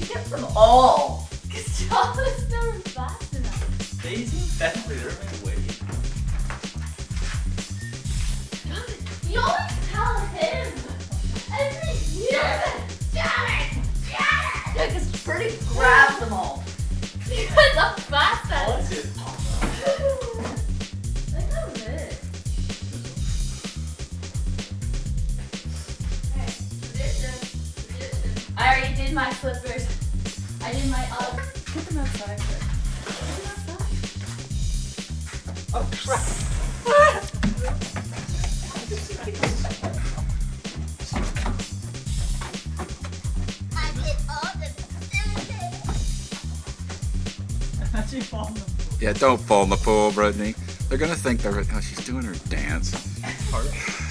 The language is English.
Get them all. Because John is never fast enough. Daisy, definitely they're way. You always tell him. Every year. Damn it! Yeah, because Pretty grabs them all. Because I'm fast at What it. is it? I know this. Okay, tradition. I already did my flippers. I did my Get them outside first. Oh crap! I did all the How'd you fall in the pool? Yeah, don't fall in the pool, Brittany. They're gonna think she's doing her dance. Hard.